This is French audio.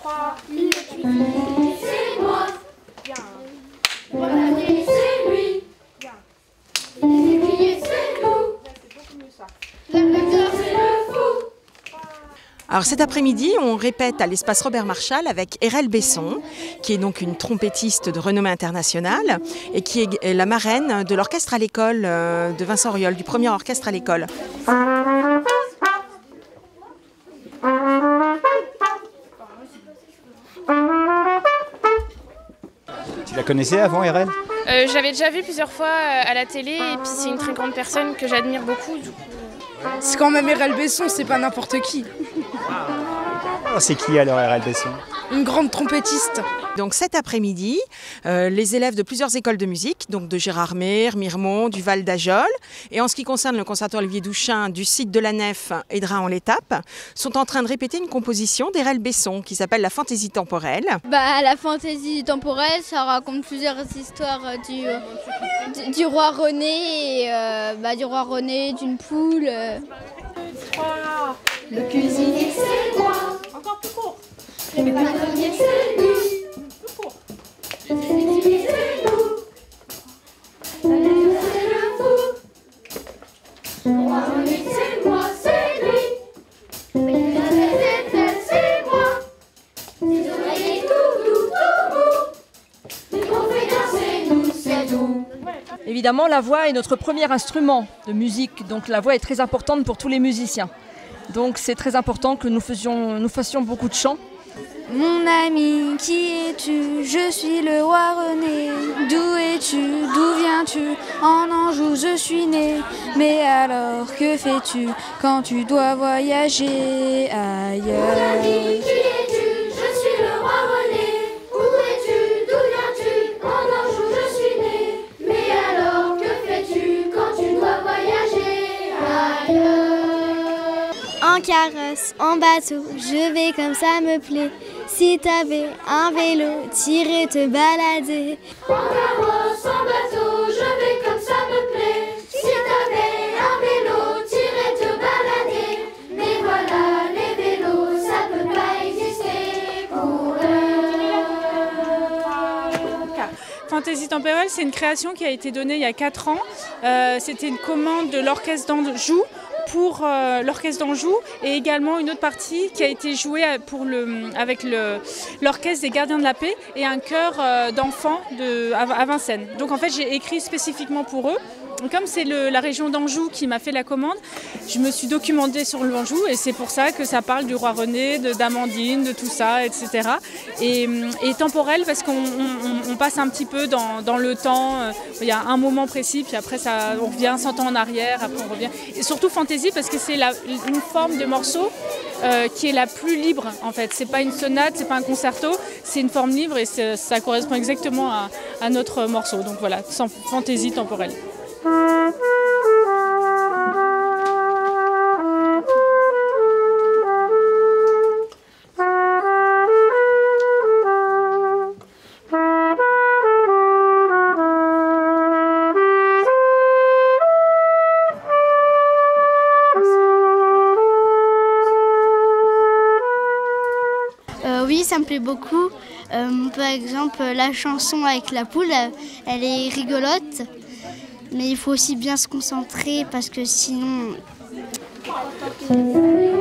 3. C'est moi. Bien. Voilà, c'est lui. Bien. L'écuyer, c'est nous. C'est beaucoup mieux ça. L'acteur, c'est le fou. Alors cet après-midi, on répète à l'espace Robert Marchal avec Erel Besson, qui est donc une trompettiste de renommée internationale et qui est la marraine de l'orchestre à l'école de Vincent Auriol, du premier orchestre à l'école. Tu la connaissais avant, Erel ? J'avais déjà vu plusieurs fois à la télé et puis c'est une très grande personne que j'admire beaucoup. C'est quand même Erel Besson, c'est pas n'importe qui. Oh, c'est qui alors, Erel Besson ? Une grande trompettiste. Donc cet après-midi, les élèves de plusieurs écoles de musique, donc de Gérardmer, Miremont, du Val d'Ajol, et en ce qui concerne le conservatoire Olivier Douchin du site de la Nef et de Reims-en-l'Étape, sont en train de répéter une composition d'Erel Besson qui s'appelle La Fantaisie temporelle. La fantaisie temporelle, ça raconte plusieurs histoires du roi René, du roi René, d'une poule. 3. Le cuisinier, c'est moi. Encore plus court. Le palonnier, c'est lui. Plus court. Le cuisinier, c'est nous. L'acteur, c'est le fou. Le roi René, c'est moi, c'est lui. Les têtes, c'est moi. Les oreilles, tout mou. Les confédères, c'est nous, c'est tout. Évidemment, la voix est notre premier instrument de musique, donc la voix est très importante pour tous les musiciens. Donc c'est très important que nous fassions beaucoup de chants. Mon ami, qui es-tu? Je suis le roi René. D'où es-tu? D'où viens-tu? En Anjou, je suis né. Mais alors, que fais-tu quand tu dois voyager ailleurs? Mon ami, qui es-tu? Je suis le roi René. Où es-tu? D'où viens-tu? En Anjou, je suis né. Mais alors, que fais-tu quand tu dois voyager ailleurs? En carrosse, en bateau, je vais comme ça me plaît. Si t'avais un vélo, t'irais te balader. En carrosse, en bateau, je vais comme ça me plaît. Si t'avais un vélo, t'irais te balader. Mais voilà, les vélos, ça peut pas exister pour eux. Fantaisie temporelle, c'est une création qui a été donnée il y a 4 ans. C'était une commande de l'orchestre d'Anjou pour l'orchestre d'Anjou et également une autre partie qui a été jouée avec l'orchestre des Gardiens de la Paix et un chœur d'enfants à Vincennes. Donc en fait j'ai écrit spécifiquement pour eux. Comme c'est la région d'Anjou qui m'a fait la commande, je me suis documentée sur l'Anjou et c'est pour ça que ça parle du roi René, d'Amandine, de tout ça, etc. Et temporel parce qu'on passe un petit peu dans le temps, il y a un moment précis, puis après on revient 100 ans en arrière, après on revient. Et surtout fantaisie parce que c'est une forme de morceau qui est la plus libre en fait. C'est pas une sonate, c'est pas un concerto, c'est une forme libre et ça correspond exactement à notre morceau. Donc voilà, fantaisie temporelle. Oui, ça me plaît beaucoup. Par exemple, la chanson avec la poule, elle est rigolote. Mais il faut aussi bien se concentrer parce que sinon...